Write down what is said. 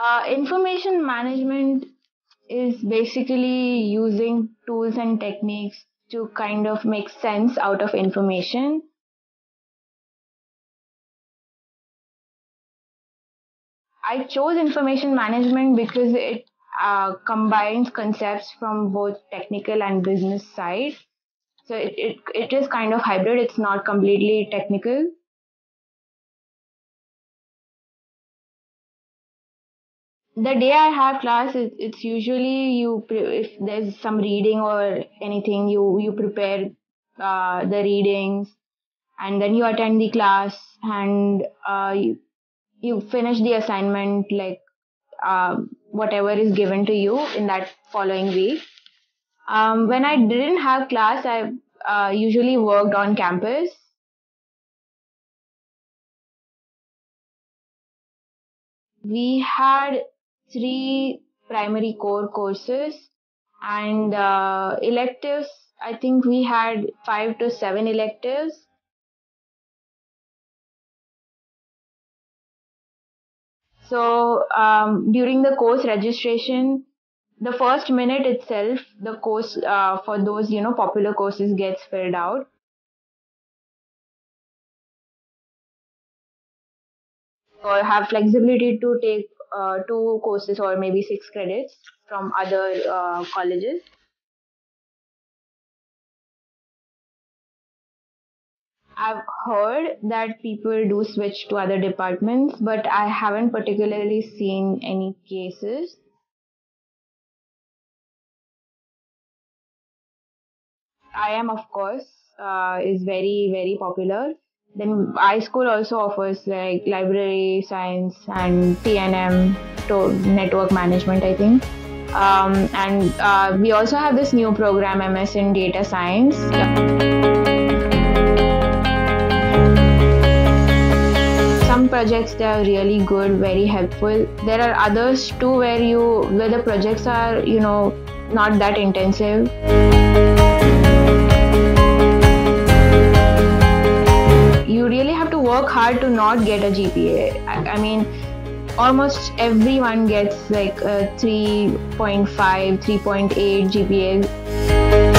Information management is basically using tools and techniques to kind of make sense out of information. I chose information management because it combines concepts from both technical and business side. So it is kind of hybrid, it's not completely technical. The day I have class, it's usually if there's some reading or anything, you prepare the readings, and then you attend the class, and you finish the assignment, like whatever is given to you in that following week. When I didn't have class, I usually worked on campus. We had three primary core courses, and electives. I think we had 5 to 7 electives. So during the course registration, the first minute itself, the course for those popular courses gets filled out. Or have flexibility to take 2 courses or maybe 6 credits from other colleges. I've heard that people do switch to other departments, but I haven't particularly seen any cases. IIM, of course, is very, very popular. Then iSchool also offers like library science and TNM, to network management, I think. And we also have this new program, MS in data science. Some projects, they are really good, very helpful. There are others too where the projects are not that intensive. You really have to work hard to not get a GPA. I mean, almost everyone gets like a 3.5, 3.8 GPA.